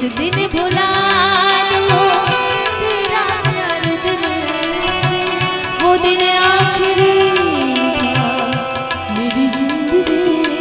दिन भुला दो तेरा प्यार दिल से, वो दिन आखिरी था मेरी जिंदगी।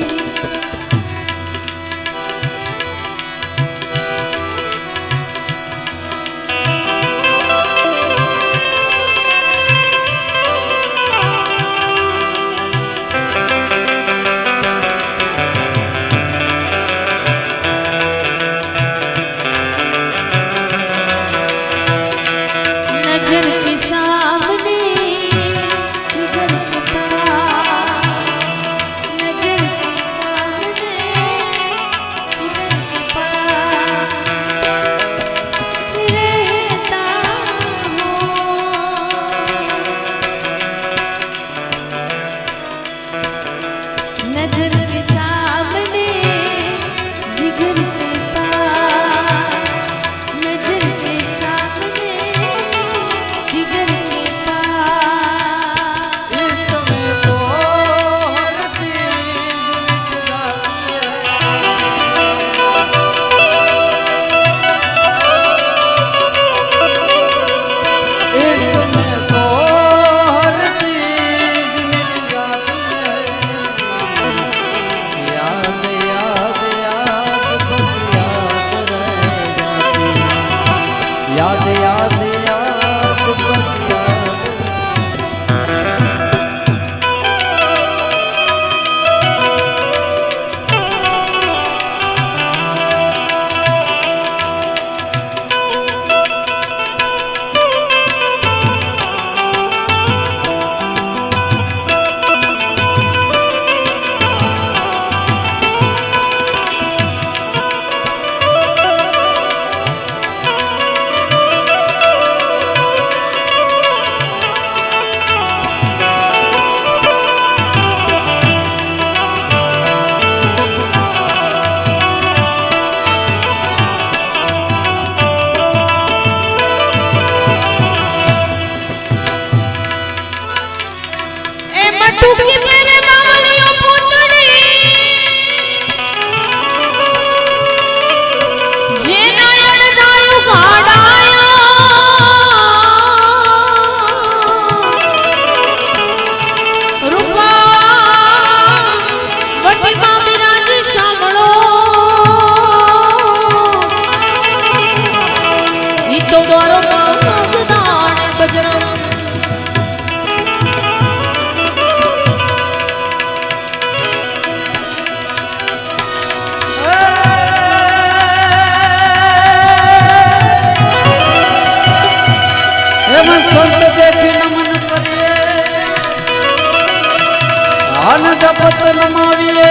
जपत नमाविए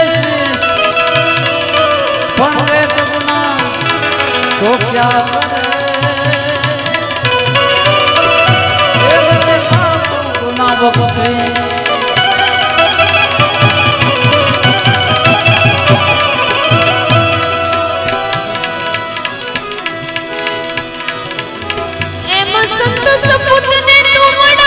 पण वेद गुना तो क्या करे गुना बख्शे एम संत सपूत ने तुमड़ा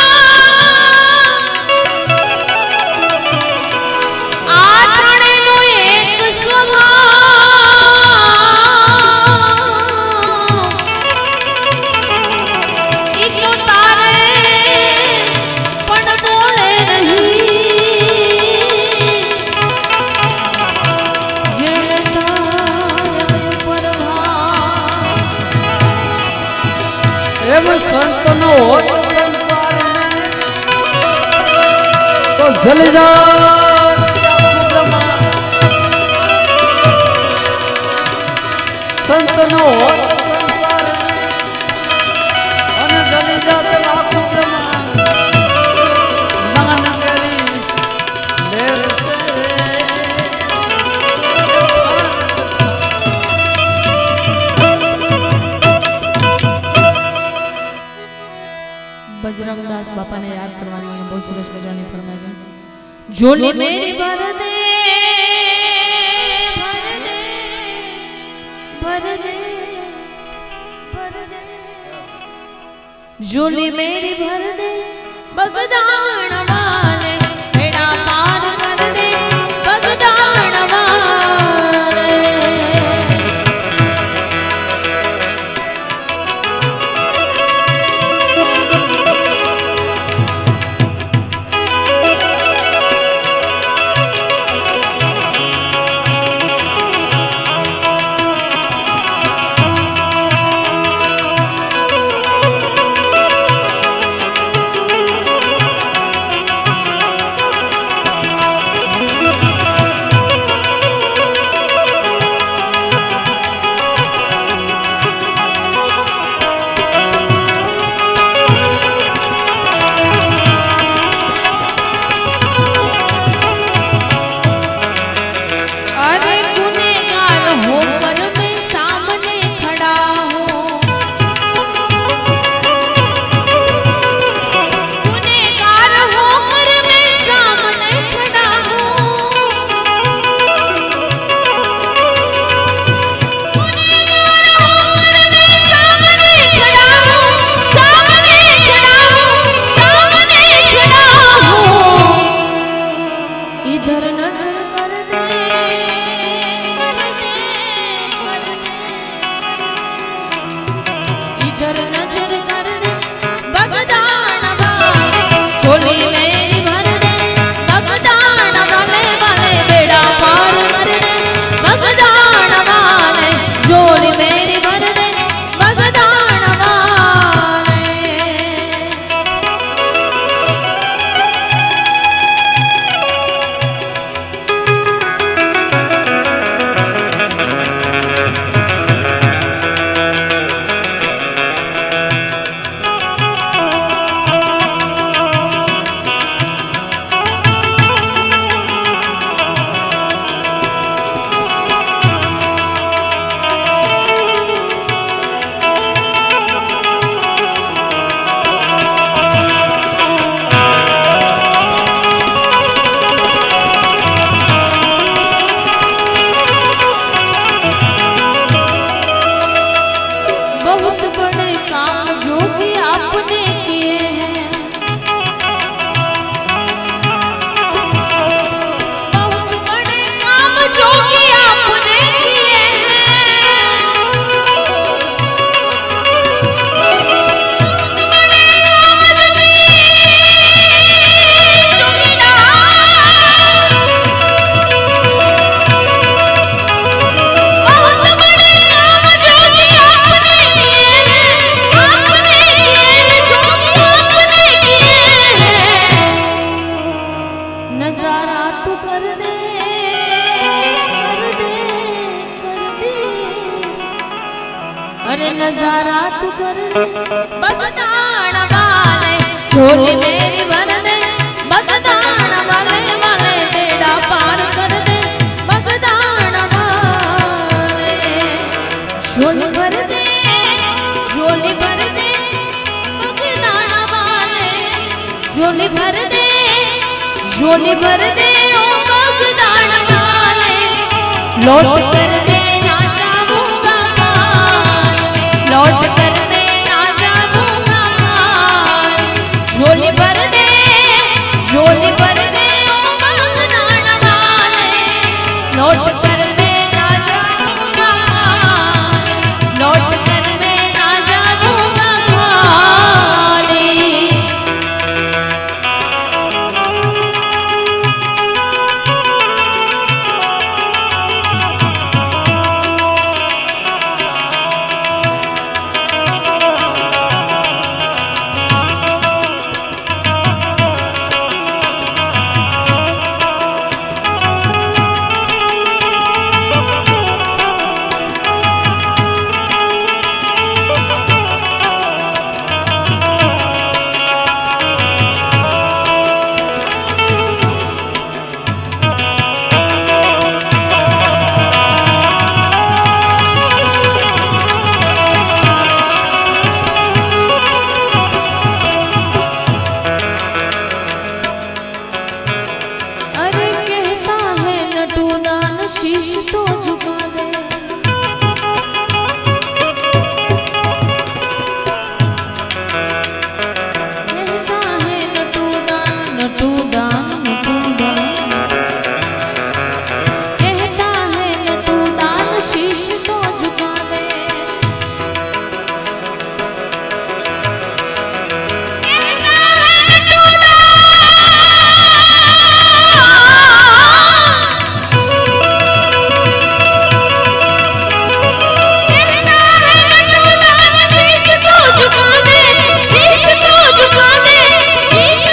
संत न हो संसार में तो जल जा संत न हो संसार में जल जाते लाखों ब्रह्मांड नमन करी लेर से बजरंग दास बापा ने याद करवानी है, बहुत सरस बजानी फरमाया। झोली मेरी भर दे भर दे भर दे, झोली मेरी भर दे बगदान वाले बेड़ा पार कर दे बगदान वाले। बगदान वाले झोली मेरी भर दे, बगदान वाले वाले बेड़ा पार कर दे, बगदान वाले झोली भर दे, झोली भर दे, बगदान वाले झोली भर दे, झोली भर दे ओ बगदान वाले। लौट कर मैं ना जाऊंगा काल, लौट कर मैं ना जाऊंगा काल, झोली भर दे, झोली भर दे ओ बगदान वाले। लौट कर मैं ना जाऊंगा काल, लौट कर मैं ना जाऊंगा काली। शीश तो झुका दे, कहता है नटूदान नटूदान नटूदान, कहता है नटूदान शीश तो झुका दे।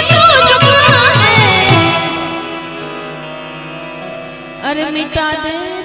अरे मिटा दे